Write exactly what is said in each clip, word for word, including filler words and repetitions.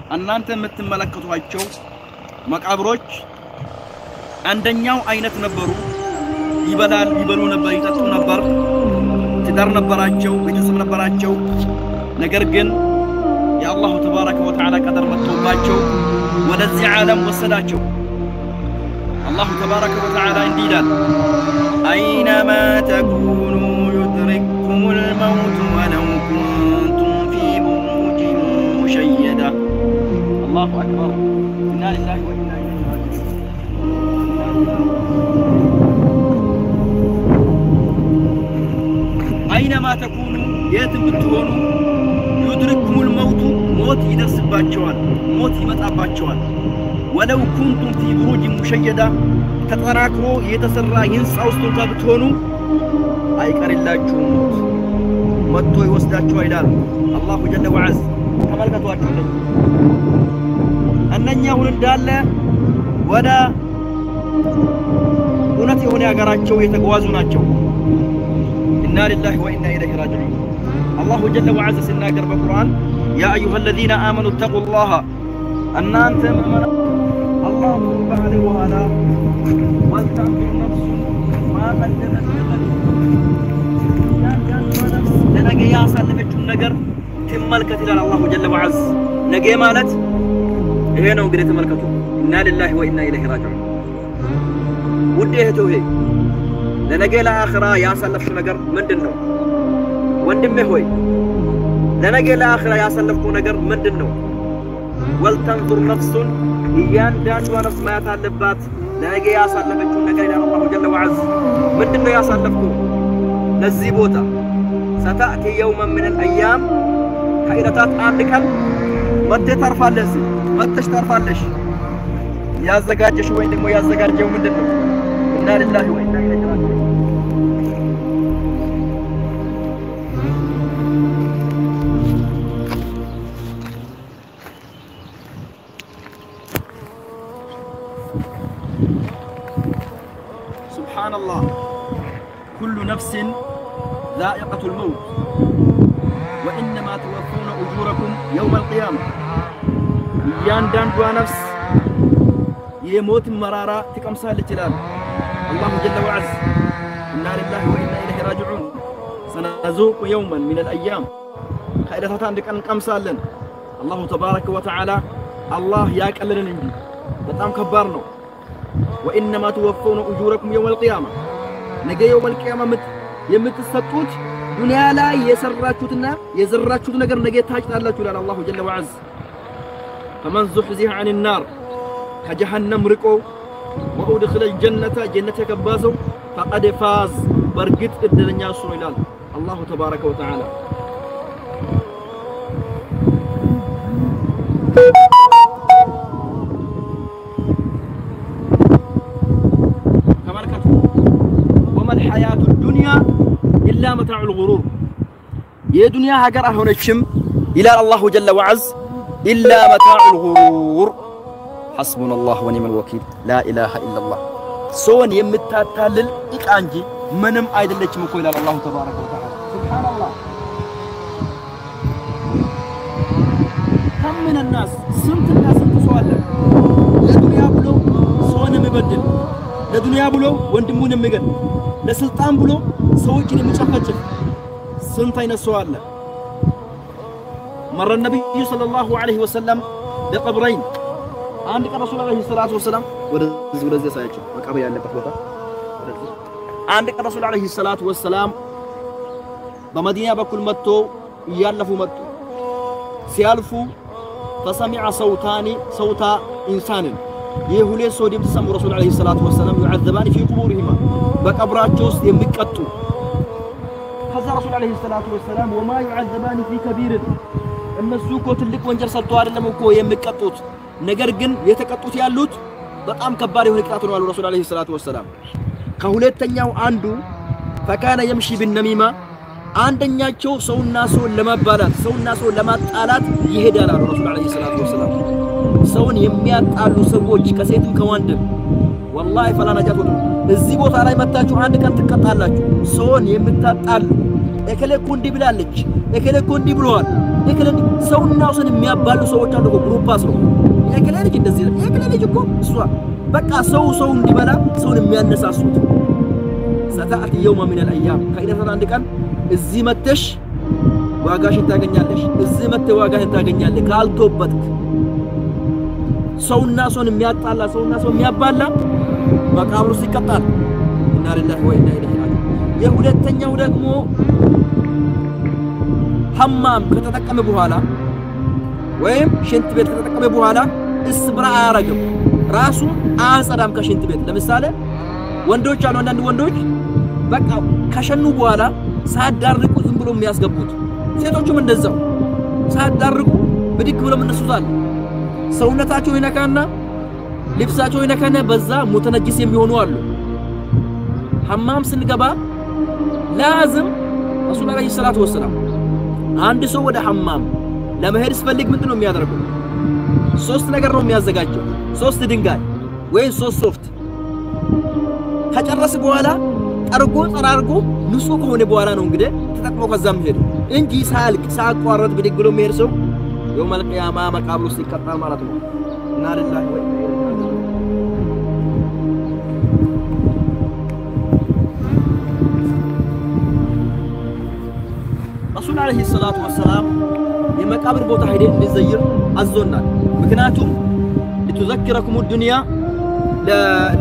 እናንተ የምትመለከቷቸው መቃብሮች አንደኛው አይነት ነበሩ ይበላል ይበሉ ነበር ይጠጡ ነበር ትዳር ነበራቸው ቤተሰብ ነበራቸው ነገር ግን የአላሁ ተባረከ ወተዓላ ቀደር መጥቶባቸው ወደዚህ ዓለም ወሰዳቸው አላሁ ተባረከ ወተዓላ እንዲህ ይላል አይነማ ተኩኑ ዩድሪኩሙል መውት ወለው ኩንቱም ፊ ቡሩጅን ሙሸየዳ አላሁ አክበር ኢና ሊላሂ ወኢና ኢለይሂ ራጂዑን አይነማ ተኩኑ የትም ብትሆኑ يدرككم الموت موت يدرسባቸዋል موت ይመጣባቸዋል ولو كنتم في بروج مشيدة ተጠናክሮ የተሰራ ህንጻ ውስጥ እንኳን ብትሆኑ አይቀርላችሁም ሞት መጥቶ ይወስዳችኋል ይላል አላሁ ጀለ ወዐዝ ተመልከቷቸው እነኛው እንዳለ ወደ እውነት የሆነ ሀገራቸው የተጓዙ ናቸው ኢና ሊላሂ ወኢና ኢለይሂ ራጂዑን الله جل وعز سناقر بالقرآن يا أيها الذين آمنوا اتقوا الله أن أنتم الله بعد وهذا ولتنظر نفس ما قدمت لغد لنجي يا سلمت النجر تملكت إلى الله جل وعز نجي مالت هنا وقريت ملكته إنا لله وإنا إليه راجعون وديه توهي لنجي لآخرة يا سلمت النجر من دنو ወንድሜ ሆይ ለነገ ለአኺራ ያሰለፍከው ነገር ምንድነው ወልተንظر نفس እያንዳንዷ ነፍስ ማየት አለባት ለነገ ያሰለፈችው ነገር ይላል አላሁ ጀለ ወዐዝ ምንድነው ያሰለፍከው ለዚህ ቦታ ستأتي يوما من الأيام ከዕለታት አንድ ቀን መጥተህ ታርፋለህ መጥተሽ ታርፋለሽ ያዘጋጀሽ ወይ ደግሞ ያዘጋጀው ምንድነው ኢና ሊላሂ ወኢና ኢለይሂ ራጂዑን سبحان الله كل نفس ذائقة الموت وإنما توفون أجوركم يوم القيامة ياندان دوا نفس يموت مرارا تكمسال الجلال الله جل وعز إنا لله وإنا إليه راجعون سنذوق يوما من الأيام خيرات عندك أن كمسال الله تبارك وتعالى الله ياك ألنا نجي بتام كبرنا وإنما توفون أجوركم يوم القيامة نجي يوم القيامة مت يمتسطوت دنيا لا يسراتوتنا يزراتوت نجر نجي تاجت الله جل الله جل وعز فمن زحزح عن النار كجهنم رقو وأدخل الجنة جنة كبازو فقد فاز برقت الدنيا سويلال الله تبارك وتعالى الحياة الدنيا إلا متاع الغرور يا دنيا هجر أهونشم إلى الله جل وعز إلا متاع الغرور حسبنا الله ونعم الوكيل لا إله إلا الله سون يمتاتالل إكانجي منم أيد اللي تمكو إلى الله تبارك وتعالى سبحان الله كم من الناس سنت الناس سؤال لدنيا بلو سون مبدل لدنيا بلو وندمون مجن لسلطان بلو سويكين مشفجف سنتين السؤال مر النبي صلى الله عليه وسلم بقبرين عندك الرسول عليه الصلاة والسلام ورزق ورزق سايتشو مقابر يالله بخوتا عندك الرسول عليه الصلاة والسلام بمدينة بكل متو يالفو متو سيالفو فسمع صوتاني صوتا إنسان يهولي سوديم تسمى الرسول عليه الصلاة والسلام يعذبان في قبورهما بقبرات جوس يمكتو هذا الرسول عليه الصلاة والسلام وما يعذبان في كبير النسو كو تلك وانجر سلطو አይደለም እኮ የሚቀጡት ነገር ግን የተቀጡት ያሉት በጣም ከባድ የሆነ ቅጣት ነው አሉ ረሱል አለይሂ ሰላቱ ወሰለም ከሁለተኛው አንዱ فكان يمشي بالنميمة አንደኛቸው ሰውና ሰው ለማባላት ሰውና ሰው ለማጣላት ይሄዳል አሉ ረሱል አለይሂ ሰላቱ ወሰለም ሰውን የሚያጣሉ ሰዎች ከሴትም ከወንድም والله فلا نجات ወጡ እዚህ ቦታ ላይ መጣችሁ አንድ ቀን ትቀጣላችሁ ሰውን የምታጣሉ እከለ ኩንዲ ብላለች እከለ ኩንዲ ብሏል የከለ ሰውና ሰውን የሚያባሉ ሰዎች አሉ ግሩፓስ ነው የከለ ልጅ እንደዚህ ነው የከለ ልጅ እኮ እሷ በቃ ሰው ሰው እንዲበላ ሰውን የሚያነሳሱት ሰታአት يوم من الايام ከይደፈና አንድ ቀን እዚህ መተሽ ዋጋሽን ታገኛለሽ እዚህ መተ ዋጋህን ታገኛለህ ካልቶበትክ ሰውና ሰውን የሚያጣላ ሰውና ሰው የሚያባላ መቃብሩ ሲቀጣል እና ለላህ ወይና ኢለይሂ ራጂዑን የሁለተኛው ደግሞ ሐማም ከተጠቀመ በኋላ ወይም ሽንት ቤት ከተጠቀመ በኋላ እስብራ አያረግም ራሱ አያጸዳም ከሽንት ቤት ለምሳሌ ወንዶች አሉ አንዳንድ ወንዶች በቃ ከሸኑ በኋላ ሳዳርቁ ዝም ብሎ የሚያስገቡት ሴቶቹም እንደዛው ሳዳርቁ ብድግ ብሎ ምንሱታል ሰውነታቸው ይነካና ልብሳቸው ይነካና በዛ ሙተነጅስ የሚሆኑ አሉ ሐማም ስንገባ لازم رسول الله صلى الله عليه وسلم አንድ ሰው ወደ ሐማም ለመሄድ ሲፈልግ ምንድነው የሚያደርገው ሶስት ነገር ነው የሚያዘጋጀው ሶስት ድንጋይ ወይ ሶስት ሶፍት ከጨረሰ በኋላ ጠርጎ ጠራርጎ ንጹህ ከሆነ በኋላ ነው እንግዲህ ተጠቅሞ ከዛም ሄዱ እንጂ ሳልቅ ሳቋረጥ ብድግ ብሎ መሄድ ሰው يوم القيامه መቃብሩ ሲቀጣ ማለት ነው እና ለላህ ወይ رسول عليه الصلاه والسلام የመቃብር ቦታ ሄደን እንዘይር አዞናል ምክንያቱም لتذكركم الدنيا ለ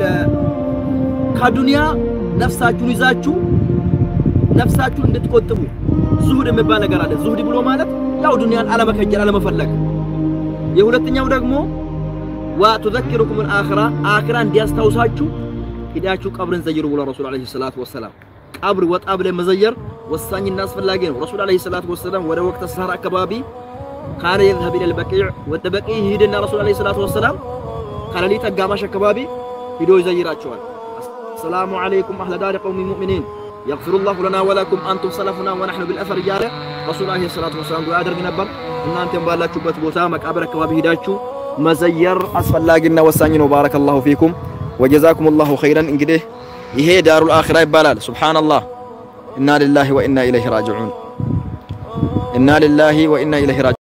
ከዱንያ ነፍሳችሁን ይዛችሁ ነፍሳችሁን እንድትቆጥቡ ዙሁድ የሚባል ነገር አለ ዙሁድ ብሎ ማለት ያው ዱንያን አለመከጀል አለመፈለግ የሁለተኛው ደግሞ وتذكركم الاخره አኺራ እንዲያስታውሳችሁ ሄዳችሁ ቀብርን ዘይሩ ብሎ ረሱል አለይሂ ሰላቱ ወሰለም ቀብር ወጣ ብለ መዘየር ወሳኝና አስፈላጊ ነው ረሱል አለይሂ ሰላቱ ወሰለም ወደ ወቅት ሰሃራ አካባቢ ካለ يذهب الى البقيع ወደ በቂዕ ሄደና ረሱል አለይሂ ሰላቱ ወሰለም ካለሊት አጋማሽ አካባቢ ሄዶ ይዘይራቸዋል السلام عليكم أهل دار قوم المؤمنين يغفر الله لنا ولكم أنتم سلفنا ونحن بالأثر جاره رسول الله صلى الله عليه وسلم دعاء درج نبر إن أنتم بالاتشوا بتبوتا مقابر كباب هداتشوا مزير أسفل لاجنا وسانين وبارك الله فيكم وجزاكم الله خيرا إن قده يهي دار الآخرة يبالال سبحان الله إنا لله وإنا إليه راجعون إنا لله وإنا إليه راجعون